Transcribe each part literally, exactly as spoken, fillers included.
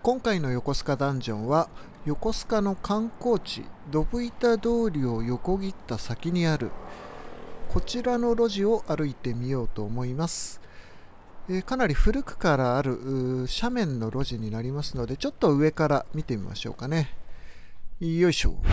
今回の横須賀ダンジョンは横須賀の観光地ドブ板通りを横切った先にあるこちらの路地を歩いてみようと思います。えー、かなり古くからある斜面の路地になりますので、ちょっと上から見てみましょうかね。よいしょ。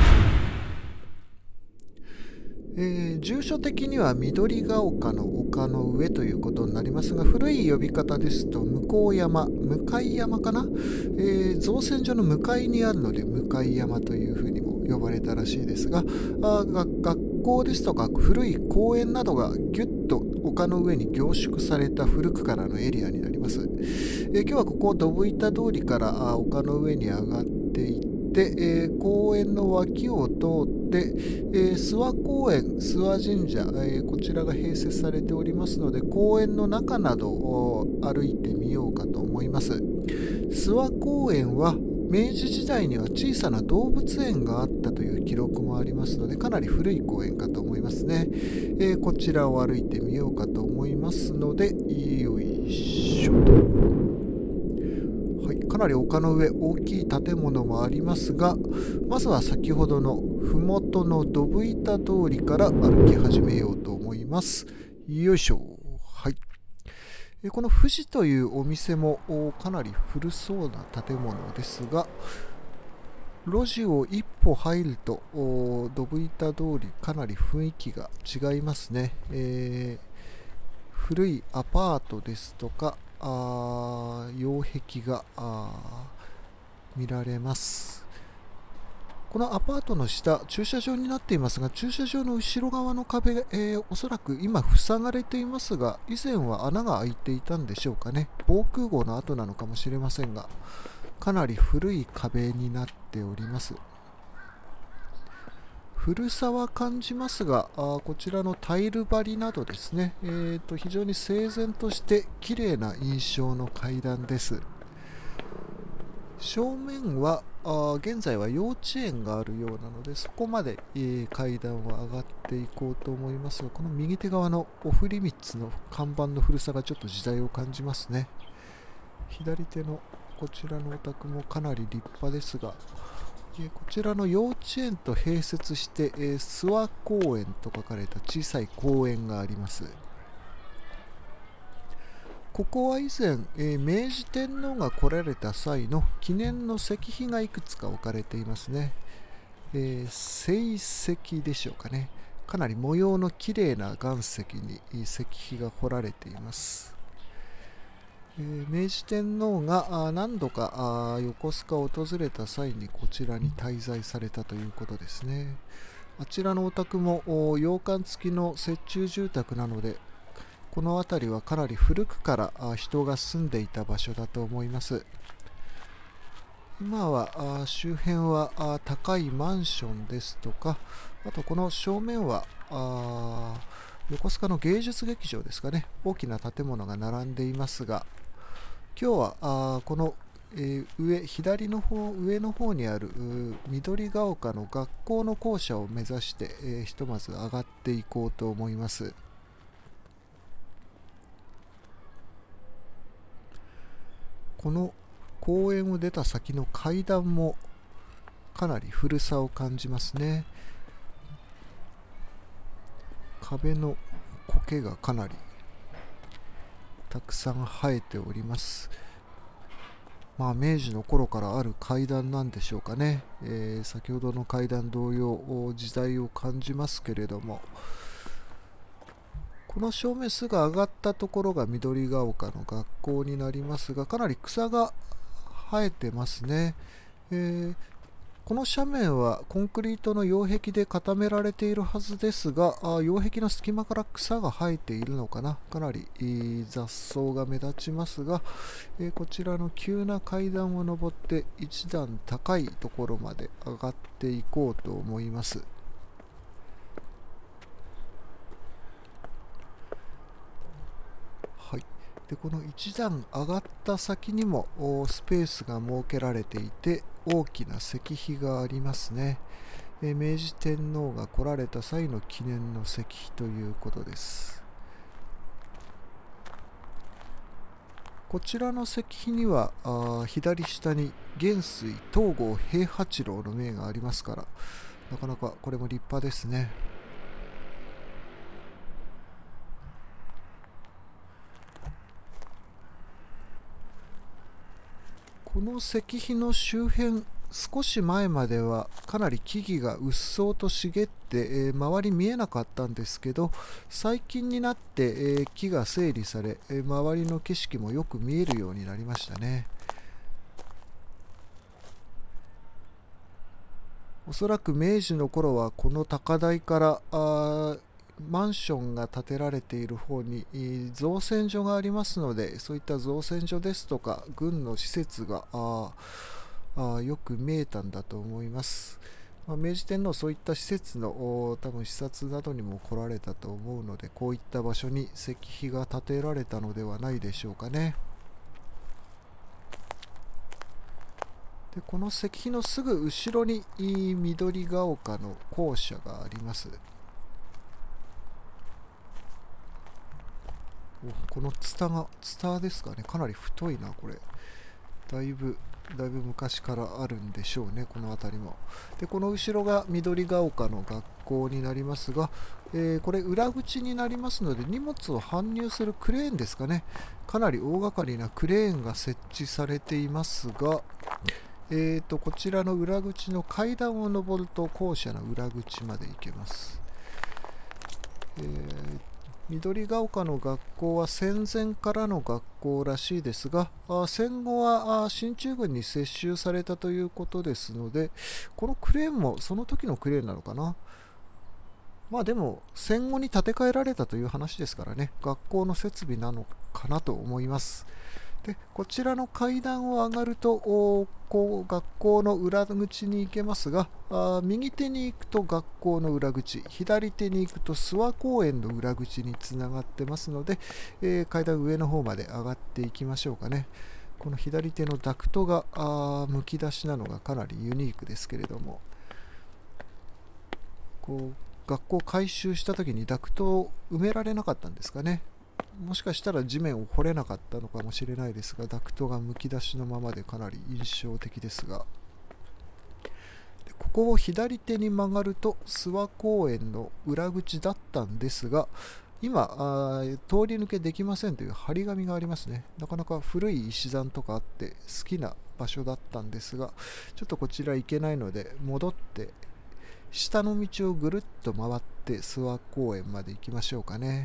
えー、住所的には緑が丘の丘の上ということになりますが、古い呼び方ですと向山、向山かな、えー、造船所の向かいにあるので向山というふうにも呼ばれたらしいですが、あが学校ですとか古い公園などがぎゅっと丘の上に凝縮された古くからのエリアになります。えー、今日はここドブ板通りからあ丘の上に上がっていってで、えー、公園の脇を通って、えー、諏訪公園、諏訪神社、えー、こちらが併設されておりますので、公園の中などを歩いてみようかと思います。諏訪公園は明治時代には小さな動物園があったという記録もありますので、かなり古い公園かと思いますね。えー、こちらを歩いてみようかと思いますので、よいしょと。はい、かなり丘の上、大きい建物もありますが、まずは先ほどの麓のドブ板通りから歩き始めようと思います。よいしょ。はい。この富士というお店もかなり古そうな建物ですが、路地を一歩入るとドブ板通り、かなり雰囲気が違いますね。えー、古いアパートですとか、あ擁壁が見られます。このアパートの下、駐車場になっていますが、駐車場の後ろ側の壁、えー、おそらく今塞がれていますが、以前は穴が開いていたんでしょうかね。防空壕の跡なのかもしれませんが、かなり古い壁になっております。古さは感じますが、あこちらのタイル張りなどですね、えー、と非常に整然として綺麗な印象の階段です。正面はあ現在は幼稚園があるようなので、そこまで、えー、階段は上がっていこうと思いますが、この右手側のお振りみっつの看板の古さがちょっと時代を感じますね。左手のこちらのお宅もかなり立派ですが、こちらの幼稚園と併設して、えー、諏訪公園と書かれた小さい公園があります。ここは以前、えー、明治天皇が来られた際の記念の石碑がいくつか置かれていますね。えー、聖石でしょうかね。かなり模様の綺麗な岩石に石碑が彫られています。えー、明治天皇が何度か横須賀を訪れた際にこちらに滞在されたということですね。あちらのお宅も洋館付きの折衷住宅なので、この辺りはかなり古くから人が住んでいた場所だと思います。今は周辺は高いマンションですとか、あとこの正面は横須賀の芸術劇場ですかね、大きな建物が並んでいますが、今日はあこの、えー、上左の方上の方にある緑が丘の学校の校舎を目指して、えー、ひとまず上がっていこうと思います。この公園を出た先の階段もかなり古さを感じますね。壁の苔がかなりたくさん生えております。まあ、明治の頃からある階段なんでしょうかね。えー、先ほどの階段同様時代を感じますけれども、この正面すぐ上がったところが緑が丘の学校になりますが、かなり草が生えてますね。えーこの斜面はコンクリートの擁壁で固められているはずですが、擁壁の隙間から草が生えているのかな。かなり雑草が目立ちますが、えー、こちらの急な階段を上って一段高いところまで上がっていこうと思います。はい。でこの一段上がった先にもスペースが設けられていて、大きな石碑がありますね。え明治天皇が来られた際の記念の石碑ということです。 こちらの石碑にはあ左下に元帥東郷平八郎の銘がありますから、なかなかこれも立派ですね。この石碑の周辺、少し前まではかなり木々がうっそうと茂って、えー、周り見えなかったんですけど、最近になって、えー、木が整理され、えー、周りの景色もよく見えるようになりましたね。おそらく明治の頃はこの高台からあマンションが建てられている方に造船所がありますので、そういった造船所ですとか軍の施設がああよく見えたんだと思います。まあ、明治天皇そういった施設の多分視察などにも来られたと思うので、こういった場所に石碑が建てられたのではないでしょうかね。でこの石碑のすぐ後ろに緑が丘の校舎があります。このツタがツタですかね、かなり太いな。これだいぶだいぶ昔からあるんでしょうね、この辺りも。でこの後ろが緑が丘の学校になりますが、えー、これ裏口になりますので、荷物を搬入するクレーンですかね、かなり大掛かりなクレーンが設置されていますが、えーとこちらの裏口の階段を上ると校舎の裏口まで行けます。えー緑が丘の学校は戦前からの学校らしいですが、戦後は進駐軍に接収されたということですので、このクレーンもその時のクレーンなのかな。まあでも戦後に建て替えられたという話ですからね、学校の設備なのかなと思います。でこちらの階段を上がるとこう学校の裏口に行けますが、あ右手に行くと学校の裏口、左手に行くと諏訪公園の裏口につながってますので、えー、階段上の方まで上がっていきましょうかね。この左手のダクトがあむき出しなのがかなりユニークですけれども、こう学校改修した時にダクトを埋められなかったんですかね。もしかしたら地面を掘れなかったのかもしれないですが、ダクトがむき出しのままでかなり印象的ですが、でここを左手に曲がると諏訪公園の裏口だったんですが、今あ通り抜けできませんという張り紙がありますね。なかなか古い石段とかあって好きな場所だったんですが、ちょっとこちら行けないので戻って下の道をぐるっと回って諏訪公園まで行きましょうかね。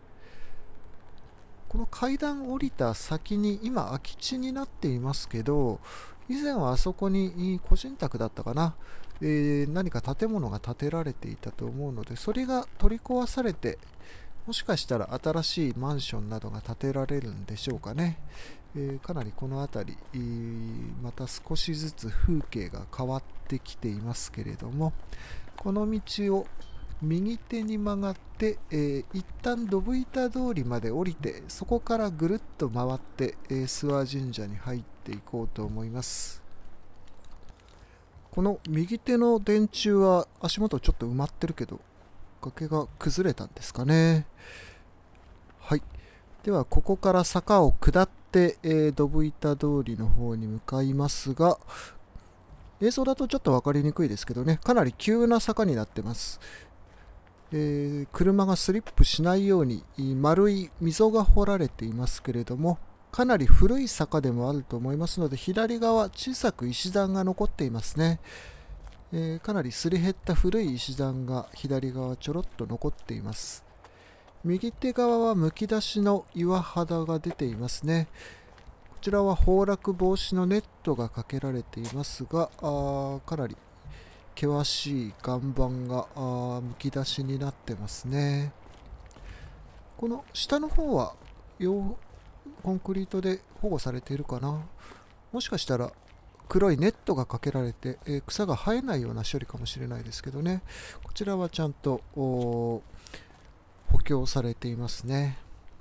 この階段を降りた先に今空き地になっていますけど、以前はあそこに個人宅だったかな、えー、何か建物が建てられていたと思うので、それが取り壊されて、もしかしたら新しいマンションなどが建てられるんでしょうかね。えー、かなりこの辺り、えー、また少しずつ風景が変わってきていますけれども、この道を右手に曲がって、えー、一旦ドブ板通りまで降りて、そこからぐるっと回って、えー、諏訪神社に入っていこうと思います。この右手の電柱は足元ちょっと埋まってるけど、崖が崩れたんですかね。はい。ではここから坂を下って、えー、ドブ板通りの方に向かいますが、映像だとちょっと分かりにくいですけどね、かなり急な坂になってます。えー、車がスリップしないように丸い溝が掘られていますけれども、かなり古い坂でもあると思いますので、左側小さく石段が残っていますね。えー、かなりすり減った古い石段が左側ちょろっと残っています。右手側はむき出しの岩肌が出ていますね。こちらは崩落防止のネットがかけられていますが、あかなり険しい岩盤がむき出しになってますね。この下の方はコンクリートで保護されているかな。もしかしたら黒いネットがかけられて、えー、草が生えないような処理かもしれないですけどね。こちらはちゃんと補強されていますね。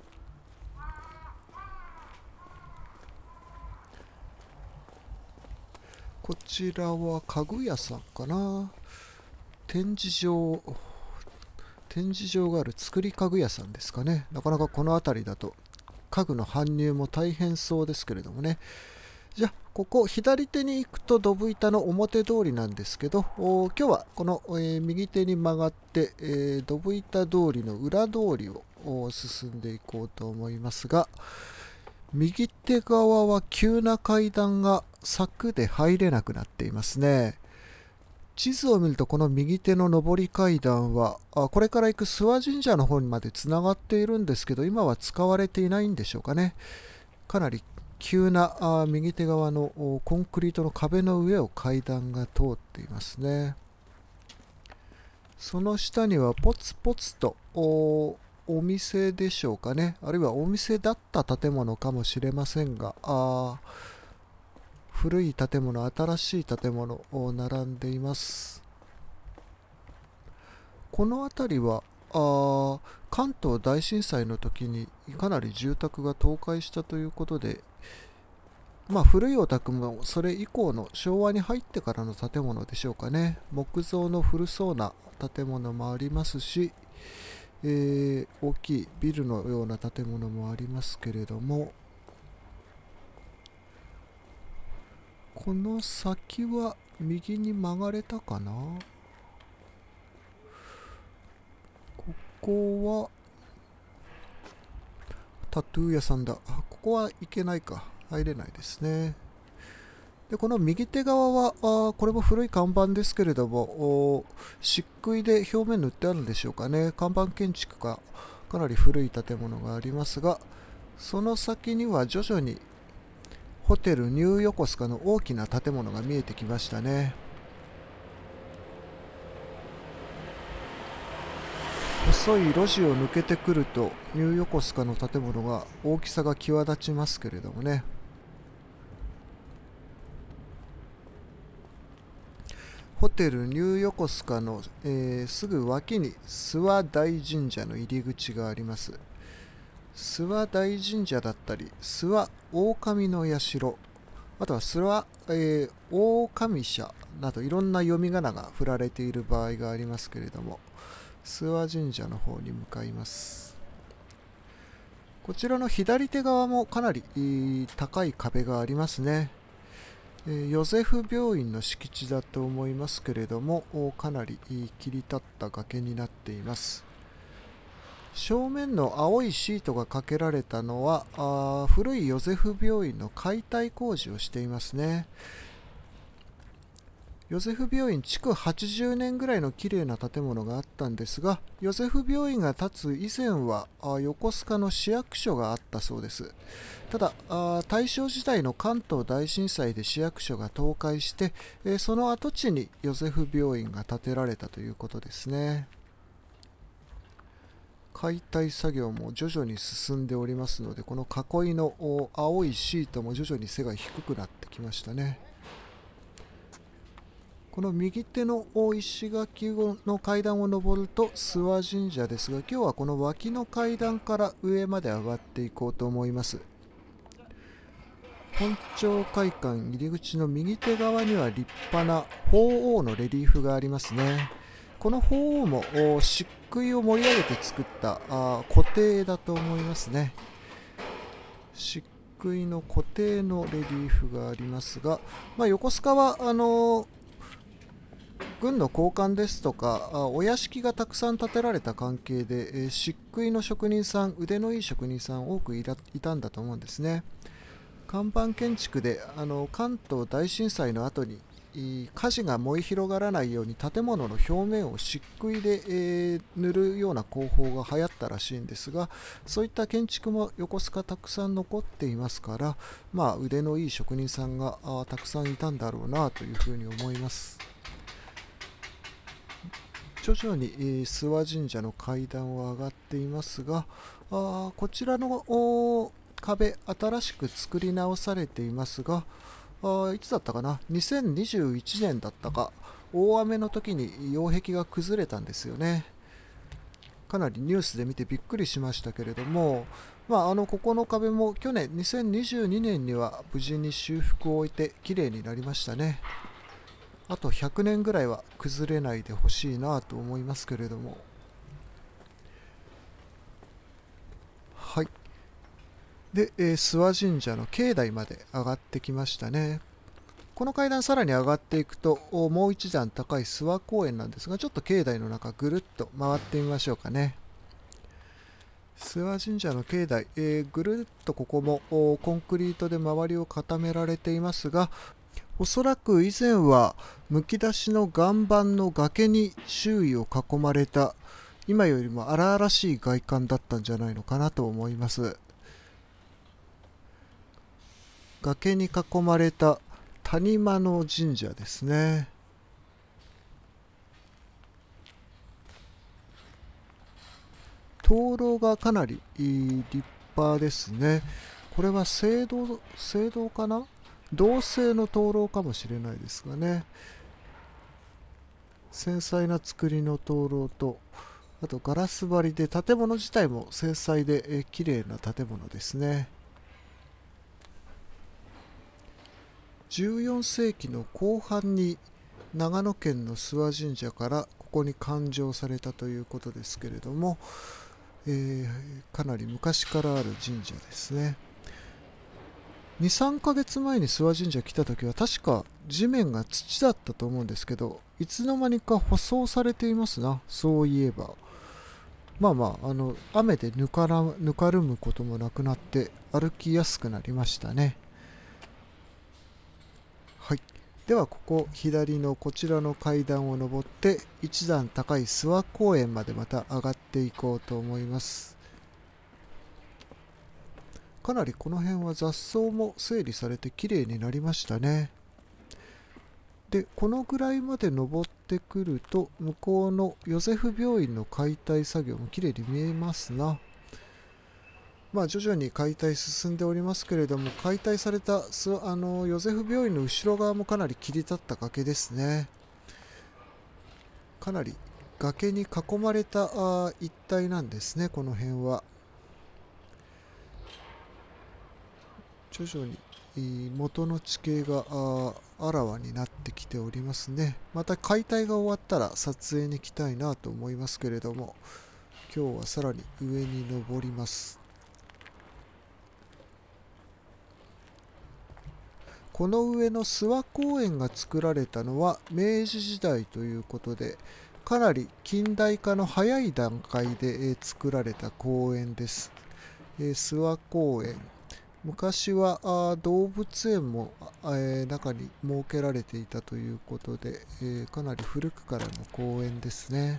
こちらは家具屋さんかな。展示場展示場がある作り家具屋さんですかね。なかなかこの辺りだと家具の搬入も大変そうですけれどもね。じゃあここ左手に行くとドブ板の表通りなんですけど、今日はこの、えー、右手に曲がって、えー、ドブ板通りの裏通りを進んでいこうと思いますが、右手側は急な階段が柵で入れなくなっていますね。地図を見るとこの右手の上り階段はあこれから行く諏訪神社の方にまでつながっているんですけど、今は使われていないんでしょうかね。かなり急なあ右手側のコンクリートの壁の上を階段が通っていますね。その下にはポツポツと お, お店でしょうかね、あるいはお店だった建物かもしれませんが、あ古い建物、新しい建物を並んでいます。この辺りはあ関東大震災の時にかなり住宅が倒壊したということで、まあ古いお宅もそれ以降の昭和に入ってからの建物でしょうかね。木造の古そうな建物もありますし、えー、大きいビルのような建物もありますけれども、この先は右に曲がれたかな。ここはタトゥー屋さんだ。ここは行けないか、入れないですね。でこの右手側はあこれも古い看板ですけれども、漆喰で表面塗ってあるんでしょうかね。看板建築かかなり古い建物がありますが、その先には徐々にホテルニューヨコスカの大きな建物が見えてきましたね。細い路地を抜けてくるとニューヨコスカの建物が大きさが際立ちますけれどもね。ホテルニューヨコスカの、えー、すぐ脇に諏訪大神社の入り口があります。諏訪大神社だったり諏訪狼の社、あとは諏訪、えー、狼社などいろんな読み仮名が振られている場合がありますけれども、諏訪神社の方に向かいます。こちらの左手側もかなり高い壁がありますね。ヨゼフ病院の敷地だと思いますけれども、かなり切り立った崖になっています。正面の青いシートがかけられたのはあ古いヨゼフ病院の解体工事をしていますね。ヨゼフ病院築はちじゅうねんぐらいの綺麗な建物があったんですが、ヨゼフ病院が建つ以前は横須賀の市役所があったそうです。ただ大正時代の関東大震災で市役所が倒壊して、その跡地にヨゼフ病院が建てられたということですね。解体作業も徐々に進んでおりますので、この囲いの青いシートも徐々に背が低くなってきましたね。この右手の石垣の階段を上ると諏訪神社ですが、今日はこの脇の階段から上まで上がっていこうと思います。本庁会館入り口の右手側には立派な鳳凰のレリーフがありますね。この鳳凰も漆喰を盛り上げて作ったあ固定だと思いますね。漆喰の固定のレリーフがありますが、まあ、横須賀はあのー軍の高官ですとかお屋敷がたくさん建てられた関係で漆喰の職人さん、腕のいい職人さん多くいたんだと思うんですね。看板建築であの関東大震災の後に火事が燃え広がらないように建物の表面を漆喰で、えー、塗るような工法が流行ったらしいんですが、そういった建築も横須賀たくさん残っていますから、まあ、腕のいい職人さんがたくさんいたんだろうなというふうに思います。徐々に諏訪神社の階段は上がっていますが、あこちらの壁新しく作り直されていますが、あいつだったかな、にせんにじゅういちねんだったか、大雨の時に擁壁が崩れたんですよね。かなりニュースで見てびっくりしましたけれども、まあ、あのここの壁も去年にせんにじゅうにねんには無事に修復を終えてきれいになりましたね。あとひゃくねんぐらいは崩れないでほしいなと思いますけれども。はい。 で、えー、諏訪神社の境内まで上がってきましたね。この階段さらに上がっていくともう一段高い諏訪公園なんですが、ちょっと境内の中ぐるっと回ってみましょうかね。諏訪神社の境内、えー、ぐるっとここもコンクリートで周りを固められていますが、おそらく以前はむき出しの岩盤の崖に周囲を囲まれた、今よりも荒々しい外観だったんじゃないのかなと思います。崖に囲まれた谷間の神社ですね。灯籠がかなり立派ですね。これは青銅、青銅かな、銅製の灯籠かもしれないですがね。繊細な作りの灯籠と、あとガラス張りで、建物自体も精細でえ綺麗な建物ですね。じゅうよんせいきの後半に長野県の諏訪神社からここに誕生されたということですけれども、えー、かなり昔からある神社ですね。に、さんかげつまえに諏訪神社来た時は確か地面が土だったと思うんですけど、いつの間にか舗装されていますな、そういえば。まあまあ、あの雨でぬからぬかるむこともなくなって歩きやすくなりましたね。はい。ではここ左のこちらの階段を上って一段高い諏訪公園までまた上がっていこうと思います。かなりこの辺は雑草も整理されてきれいになりましたね。で、このぐらいまで登ってくると向こうのヨゼフ病院の解体作業もきれいに見えますな。まあ徐々に解体進んでおりますけれども、解体されたすあのヨゼフ病院の後ろ側もかなり切り立った崖ですね。かなり崖に囲まれたあ一帯なんですね、この辺は。徐々に元の地形がああらわになってきておりますね。また解体が終わったら撮影に来たいなと思いますけれども、今日はさらに上に登ります。この上の諏訪公園が作られたのは明治時代ということで、かなり近代化の早い段階で作られた公園です。諏訪公園、昔はあ動物園も、えー、中に設けられていたということで、えー、かなり古くからの公園ですね。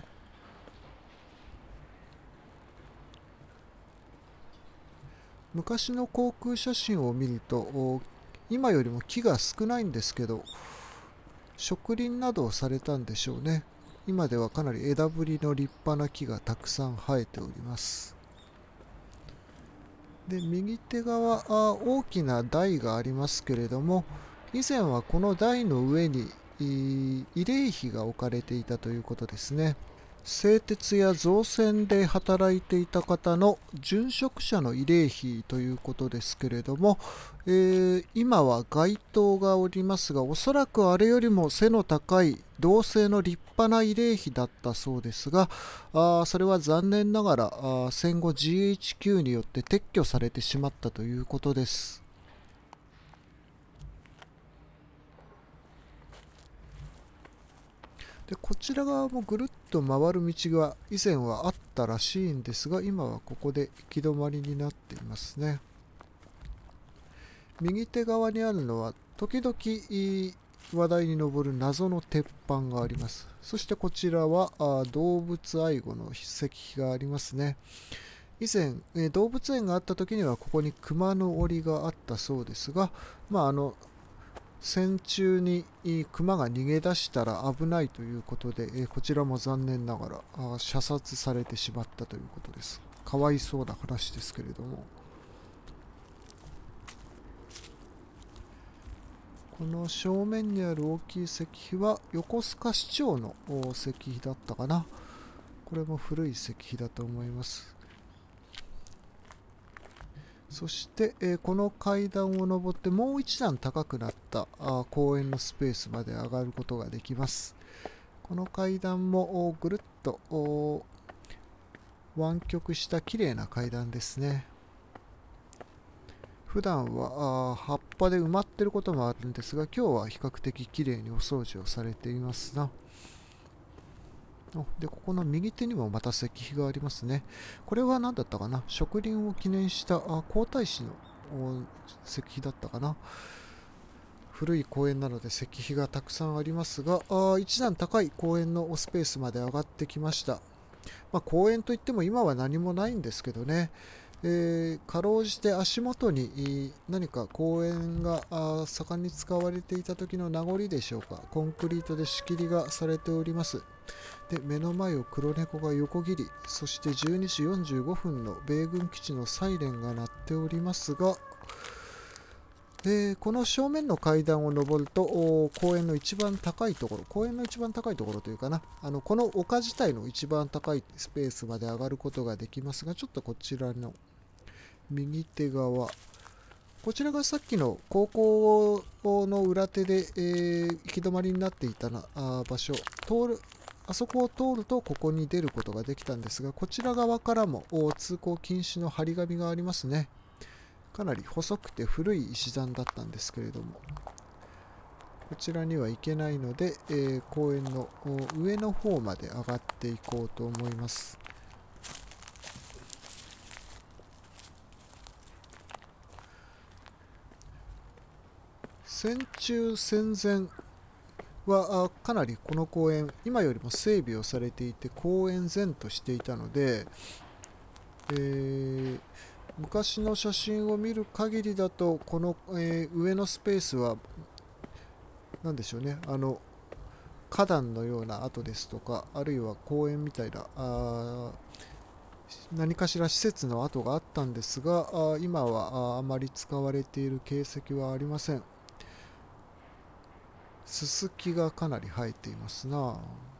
昔の航空写真を見ると今よりも木が少ないんですけど、植林などをされたんでしょうね。今ではかなり枝ぶりの立派な木がたくさん生えております。で、右手側あ大きな台がありますけれども、以前はこの台の上に慰霊碑が置かれていたということですね。製鉄や造船で働いていた方の殉職者の慰霊碑ということですけれども、えー、今は街灯がおりますが、おそらくあれよりも背の高い銅製の立派な慰霊碑だったそうですが、あそれは残念ながらあ戦後 ジーエイチキュー によって撤去されてしまったということです。で、こちら側もぐるっと回る道が以前はあったらしいんですが、今はここで行き止まりになっていますね。右手側にあるのは時々話題に上る謎の鉄板があります。そしてこちらは動物愛護の石碑がありますね。以前動物園があった時にはここに熊の檻があったそうですが、まああの戦中に熊が逃げ出したら危ないということで、こちらも残念ながら射殺されてしまったということです。かわいそうな話ですけれども、この正面にある大きい石碑は横須賀市長の石碑だったかな。これも古い石碑だと思います。そして、えー、この階段を上ってもう一段高くなったあ公園のスペースまで上がることができます。この階段もぐるっと湾曲した綺麗な階段ですね。 普段はあ葉っぱで埋まってることもあるんですが、今日は比較的きれいにお掃除をされていますな。で、ここの右手にもまた石碑がありますね。これは何だったかな、植林を記念したあ皇太子の石碑だったかな。古い公園なので石碑がたくさんありますが、あ一段高い公園のスペースまで上がってきました。まあ、公園といっても今は何もないんですけどね、えー、かろうじて足元に何か公園が盛んに使われていた時の名残でしょうか、コンクリートで仕切りがされております。で、目の前を黒猫が横切り、そしてじゅうにじよんじゅうごふんの米軍基地のサイレンが鳴っておりますが、でこの正面の階段を上ると公園の一番高いところ、公園の一番高いところというかな、あのこの丘自体の一番高いスペースまで上がることができますが、ちょっとこちらの右手側、こちらがさっきの高校の裏手で、えー、行き止まりになっていたなあ場所、通るあそこを通るとここに出ることができたんですが、こちら側からも通行禁止の張り紙がありますね。かなり細くて古い石段だったんですけれども、こちらには行けないので、えー、公園の上の方まで上がっていこうと思います。戦中戦前はかなりこの公園、今よりも整備をされていて公園前としていたので、えー昔の写真を見る限りだと、この、えー、上のスペースは何でしょうね、あの花壇のような跡ですとか、あるいは公園みたいなあ何かしら施設の跡があったんですが、あ今は あ, あまり使われている形跡はありません。ススキがかなり生えていますな。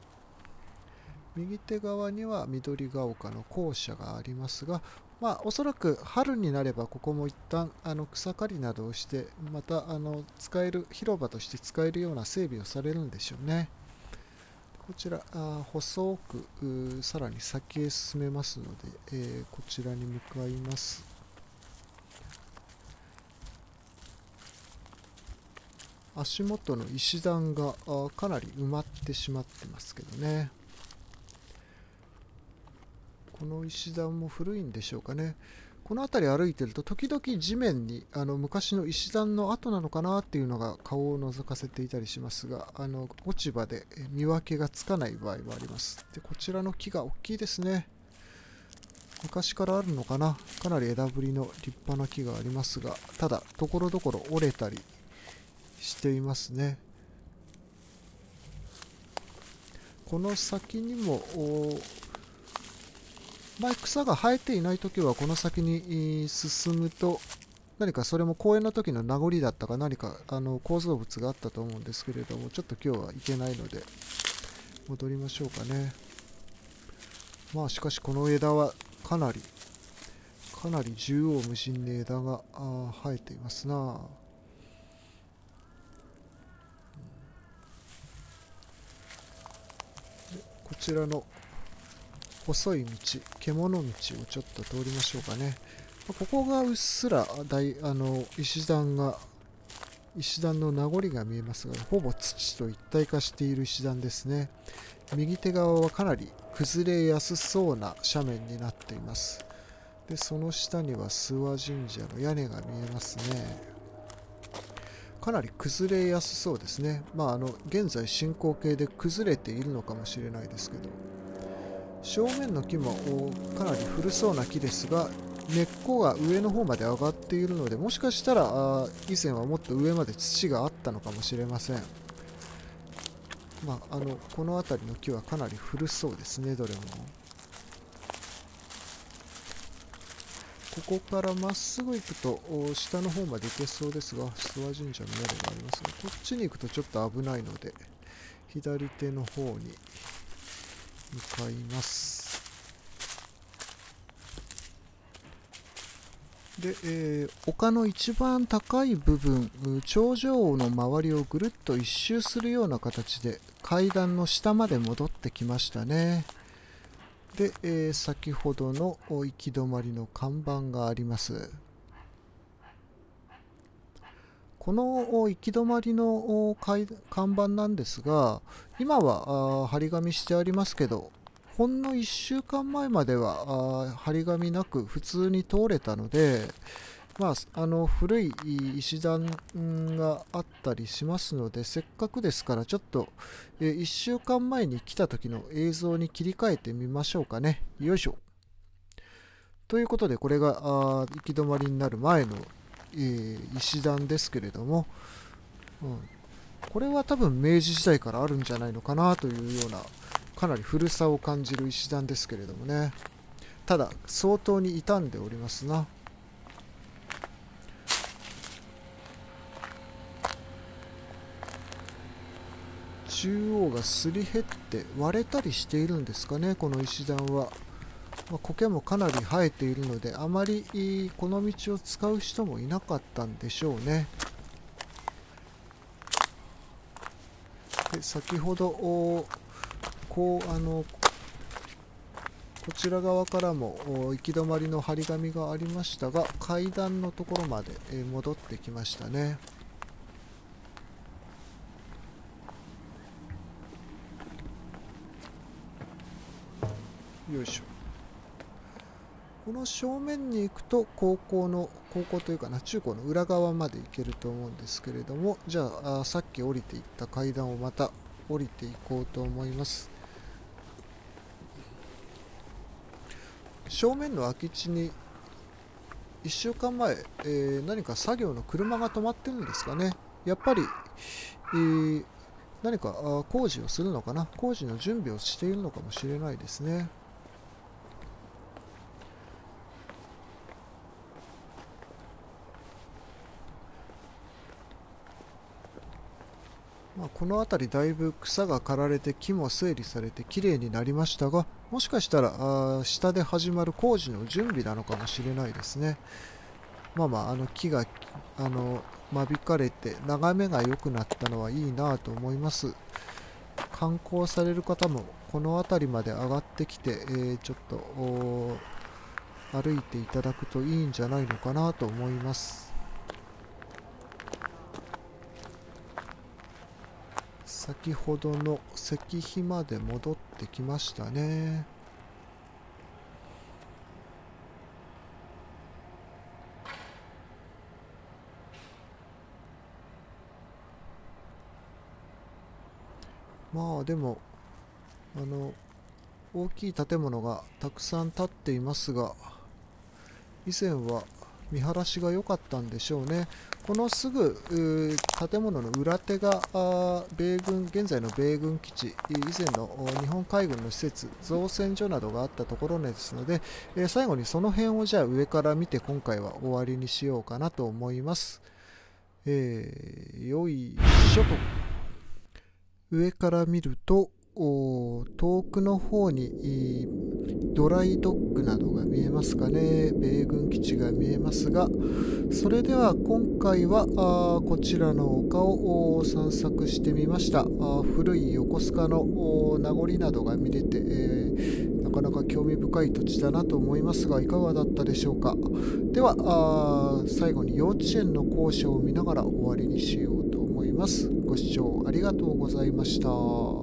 右手側には緑が丘の校舎がありますが、まあ、おそらく春になればここも一旦あの草刈りなどをしてまたあの使える広場として使えるような整備をされるんでしょうね。こちらあ細くさらに先へ進めますので、えー、こちらに向かいます。足元の石段があかなり埋まってしまってますけどね。この石段も古いんでしょうかね。この辺り歩いてると時々地面にあの昔の石段の跡なのかなっていうのが顔を覗かせていたりしますが、あの落ち葉で見分けがつかない場合もあります。で、こちらの木が大きいですね。昔からあるのかな。かなり枝ぶりの立派な木がありますが、ただところどころ折れたりしていますね。この先にも前草が生えていないときはこの先に進むと何かそれも公園の時の名残だったか何かあの構造物があったと思うんですけれども、ちょっと今日は行けないので戻りましょうかね。まあしかしこの枝はかなりかなり縦横無尽に枝が生えていますな。こちらの細い道、獣道をちょっと通りましょうかね。ここがうっすら大あの石段が石段の名残が見えますが、ほぼ土と一体化している石段ですね。右手側はかなり崩れやすそうな斜面になっています。で、その下には諏訪神社の屋根が見えますね。かなり崩れやすそうですね。まああの現在進行形で崩れているのかもしれないですけど、正面の木もかなり古そうな木ですが、根っこが上の方まで上がっているので、もしかしたらあ以前はもっと上まで土があったのかもしれません。まあ、あのこの辺りの木はかなり古そうですね、どれも。ここからまっすぐ行くと下の方まで行けそうですが、諏訪神社の屋根がありますが、こっちに行くとちょっと危ないので左手の方に向かいます。で、えー、丘の一番高い部分、頂上の周りをぐるっと一周するような形で階段の下まで戻ってきましたね。で、えー、先ほどの行き止まりの看板があります。 この行き止まりの看板なんですが、今は張り紙してありますけど、ほんのいっしゅうかんまえまでは張り紙なく普通に通れたので、まあ、あの古い石段があったりしますので、せっかくですからちょっといっしゅうかんまえに来た時の映像に切り替えてみましょうかね。よいしょ。ということで、これが行き止まりになる前の、えー、石段ですけれども、うん、これは多分明治時代からあるんじゃないのかなというような、かなり古さを感じる石段ですけれどもね。ただ相当に傷んでおりますな。中央がすり減って割れたりしているんですかね、この石段は。まあ、苔もかなり生えているので、あまりこの道を使う人もいなかったんでしょうね。で、先ほどこうあのこちら側からも行き止まりの張り紙がありましたが、階段のところまで戻ってきましたね。よいしょ。この正面に行くと高校の高校というかな、中高の裏側まで行けると思うんですけれども、じゃあ、あさっき降りていった階段をまた降りていこうと思います。正面の空き地にいっしゅうかんまえ、えー、何か作業の車が止まってるんですかね。やっぱり、えー、何か工事をするのかな、工事の準備をしているのかもしれないですね。まあ、この辺りだいぶ草が刈られて木も整理されてきれいになりましたが、もしかしたらあ下で始まる工事の準備なのかもしれないですね。まあまあ、あの木があの間引かれて眺めが良くなったのはいいなと思います。観光される方もこの辺りまで上がってきて、えー、ちょっと歩いていただくといいんじゃないのかなと思います。先ほどの石碑まで戻ってきましたね。まあでもあの大きい建物がたくさん建っていますが、以前は見晴らしが良かったんでしょうね。このすぐ建物の裏手が米軍現在の米軍基地、以前の日本海軍の施設、造船所などがあったところですので、最後にその辺をじゃあ上から見て今回は終わりにしようかなと思います。えー、よいしょと。上から見ると遠くの方にドライドッグなどが見えますかね。米軍基地が見えますが、それでは今回はあこちらの丘を散策してみました。あ古い横須賀の名残などが見れて、えー、なかなか興味深い土地だなと思いますが、いかがだったでしょうか。ではあ最後に幼稚園の校舎を見ながら終わりにしようと思います。ご視聴ありがとうございました。